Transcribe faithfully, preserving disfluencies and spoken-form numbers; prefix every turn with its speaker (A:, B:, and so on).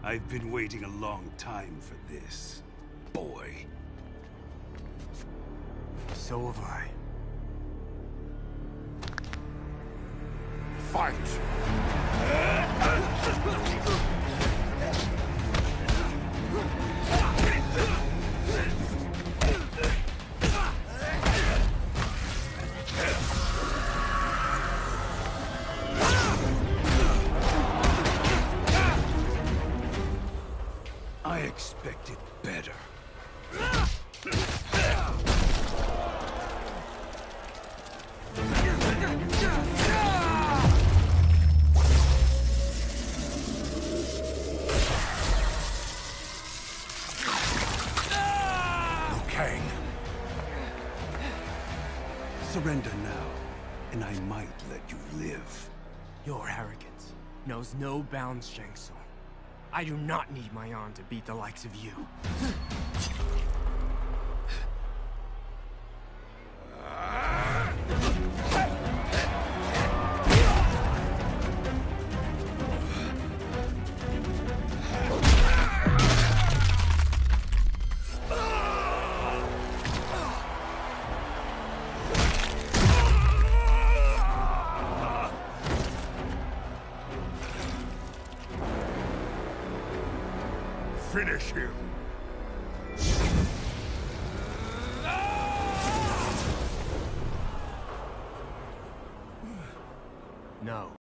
A: I've been waiting a long time for this, boy.
B: So have I.
A: Fight! I expected better. Kang. Surrender now, and I might let you live.
B: Your arrogance knows no bounds, Shang. I do not need my arm to beat the likes of you.
A: Finish him!